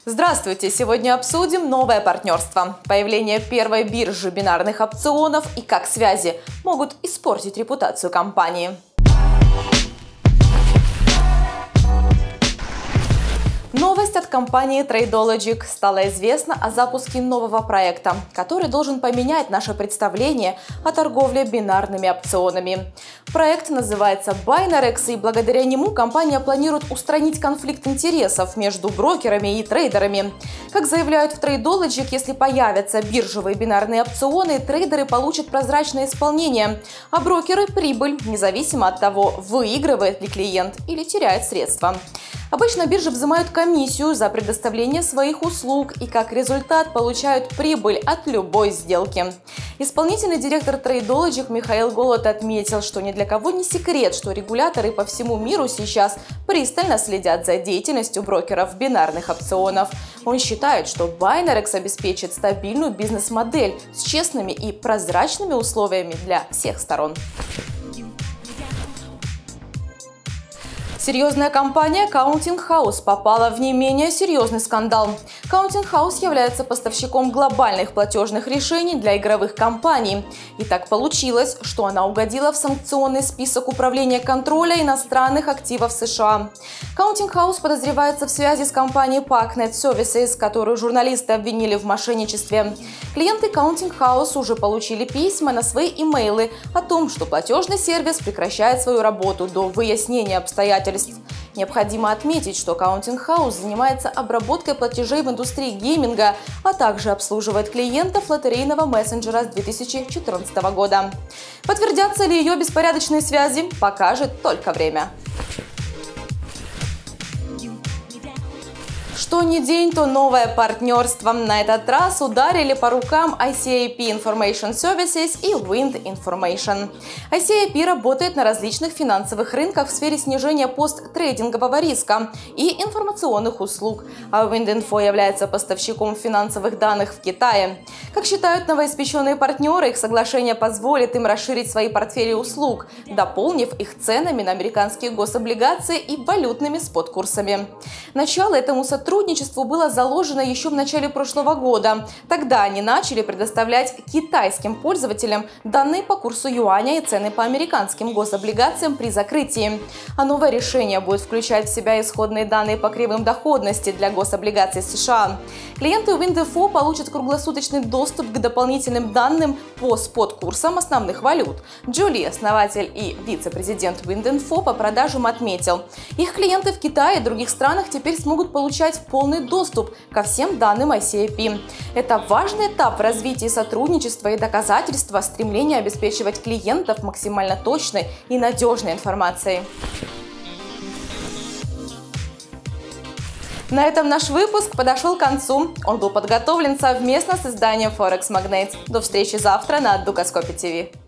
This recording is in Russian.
Здравствуйте! Сегодня обсудим новое партнерство, появление первой биржи бинарных опционов и как связи могут испортить репутацию компании. Новость от компании TradeOlogic. Стало известно о запуске нового проекта, который должен поменять наше представление о торговле бинарными опционами. Проект называется Binarex, и благодаря нему компания планирует устранить конфликт интересов между брокерами и трейдерами. Как заявляют в TradeOlogic, если появятся биржевые бинарные опционы, трейдеры получат прозрачное исполнение, а брокеры – прибыль, независимо от того, выигрывает ли клиент или теряет средства. Обычно биржи взимают комиссию за предоставление своих услуг и как результат получают прибыль от любой сделки. Исполнительный директор TradeOlogic Михаил Голод отметил, что ни для кого не секрет, что регуляторы по всему миру сейчас пристально следят за деятельностью брокеров бинарных опционов. Он считает, что Binarex обеспечит стабильную бизнес-модель с честными и прозрачными условиями для всех сторон. Серьезная компания Counting House попала в не менее серьезный скандал. Counting House является поставщиком глобальных платежных решений для игровых компаний. И так получилось, что она угодила в санкционный список управления контроля иностранных активов США. Counting House подозревается в связи с компанией Packnet Services, которую журналисты обвинили в мошенничестве. Клиенты Counting House уже получили письма на свои имейлы о том, что платежный сервис прекращает свою работу до выяснения обстоятельств. Необходимо отметить, что Counting House занимается обработкой платежей в индустрии гейминга, а также обслуживает клиентов лотерейного мессенджера с 2014 года. Подтвердятся ли ее беспорядочные связи, покажет только время. Что ни день, то новое партнерство. На этот раз ударили по рукам ICAP Information Services и Wind Information. ICAP работает на различных финансовых рынках в сфере снижения посттрейдингового риска и информационных услуг, а WindInfo является поставщиком финансовых данных в Китае. Как считают новоиспеченные партнеры, их соглашение позволит им расширить свои портфели услуг, дополнив их ценами на американские гособлигации и валютными спот-курсами. Начало этому сотрудничеству было заложено еще в начале прошлого года. Тогда они начали предоставлять китайским пользователям данные по курсу юаня и цены по американским гособлигациям при закрытии. А новое решение будет включать в себя исходные данные по кривым доходности для гособлигаций США. Клиенты WindInfo получат круглосуточный доступ к дополнительным данным по спот-курсам основных валют. Джули, основатель и вице-президент WindInfo по продажам, отметил, их клиенты в Китае и других странах теперь смогут получать полный доступ ко всем данным ICAP. Это важный этап в развитии сотрудничества и доказательства стремления обеспечивать клиентов максимально точной и надежной информацией. На этом наш выпуск подошел к концу. Он был подготовлен совместно с изданием Forex Magnate. До встречи завтра на Дукаскопе ТВ.